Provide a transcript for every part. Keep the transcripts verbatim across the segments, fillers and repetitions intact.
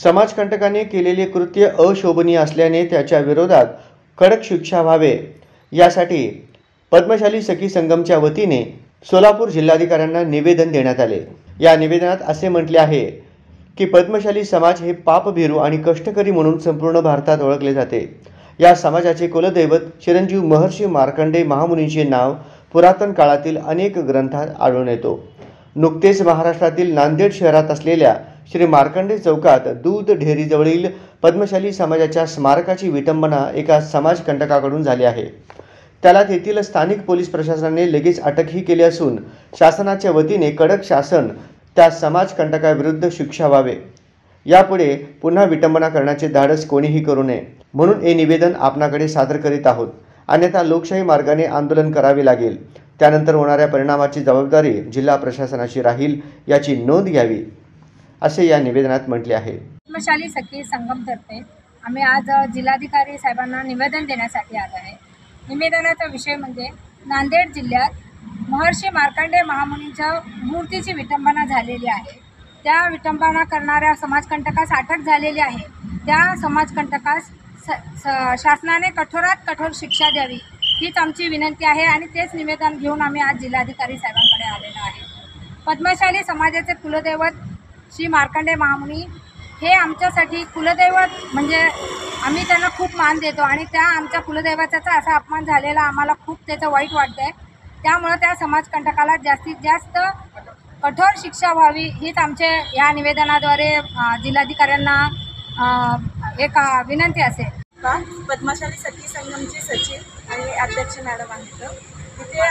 समाजकंटकाने केलेले कृत्य अशोभनीय असल्याने त्याच्या विरोधात कडक शिक्षा व्हावे यासाठी पद्मशाली सखी संगमच्या वतीने सोलापूर जिल्हाधिकाऱ्यांना निवेदन देण्यात आले। या निवेदनात असे म्हटले आहे की पद्मशाली समाज हे पापभीरू आणि कष्टकरी म्हणून संपूर्ण भारतात ओळखले जाते। या समाजाचे कुलदैवत चिरंजीव महर्षी मार्कंडेय महामुनींचे नाव पुरातन काळातील अनेक ग्रंथात आढळून येतो। नुकतेच महाराष्ट्रातील नांदेड शहरात असलेल्या श्री मार्कंडेय चौकात दूध डेअरीजवळील पद्मशाली समाजाच्या स्मारकाची विटंबना एका समाजकंटकाकडून झाली आहे। त्याला तेथील स्थानिक पोलीस प्रशासनाने लगेच अटकही केली असून शासनाच्या वतीने कडक शासन त्या समाजकंटकाविरुद्ध शिक्षा व्हावे। यापुढे पुन्हा विटंबना करण्याचे धाडस कोणीही करू नये म्हणून हे निवेदन आपणाकडे सादर करीत आहोत। अन्यथा लोकशाही मार्गाने आंदोलन करावे लागेल। त्यानंतर होणाऱ्या परिणामाची जबाबदारी जिल्हा प्रशासनाची राहील याची नोंद घ्यावी असे या निवेदनात म्हटले आहे। पद्मशाली सखी संगमतर्फे आम्ही आज जिल्हाधिकारी साहेबांना निवेदन देण्यासाठी आलो आहे। निवेदनाचा विषय म्हणजे नांदेड जिल्ह्यात महर्षी मार्कंडेय महामुनींच्या मूर्तीची विटंबना झालेली आहे। त्या विटंबना करणाऱ्या समाजकंटकास अटक झालेली आहे। त्या समाजकंटकास शासनाने कठोरात कठोर शिक्षा द्यावी हीच आमची विनंती आहे आणि तेच निवेदन घेऊन आम्ही आज जिल्हाधिकारी साहेबांकडे आलेलो आहे। पद्मशाली समाजाचे कुलदैवत श्री मार्कंडेय महामुनी हे आमच्यासाठी कुलदैवत म्हणजे आम्ही त्यांना खूप मान देतो आणि त्या आमच्या कुलदैवताचा असा अपमान झालेला आम्हाला खूप त्याचं वाईट वाटतंय। त्यामुळे त्या समाजकंटकाला जास्तीत जास्त कठोर शिक्षा व्हावी हीच आमचे या निवेदनाद्वारे जिल्हाधिकाऱ्यांना एक विनंती असेल। पद्मशाली सखी संगमचे सचिव आणि अध्यक्ष मॅडम आहेत। तिथे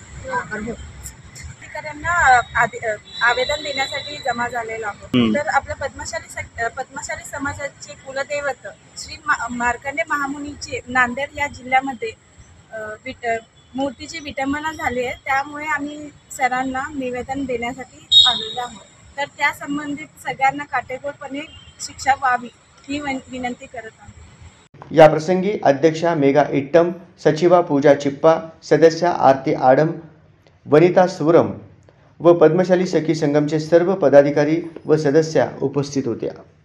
अधिकाऱ्यांना आवेदन देण्यासाठी जमा झालेलो आहोत। तर आपल्या पद्मशाली पद्मशाली समाजाचे कुलदैवत श्री मार्कंडेय महामुनीचे नांदेड या जिल्ह्यामध्ये विट मूर्तीची विटंबना झाली आहे। त्यामुळे आम्ही सरांना निवेदन देण्यासाठी आलेलो आहोत। तर त्या संबंधित सगळ्यांना काटेकोरपणे शिक्षा व्हावी ही विनंती करत आहोत। या प्रसंगी अध्यक्षा मेघा इट्टम, सचिवा पूजा चिप्पा, सदस्या आरती आडम, वनिता सुरम व पद्मशाली सखी संगमचे सर्व पदाधिकारी व सदस्या उपस्थित होत्या।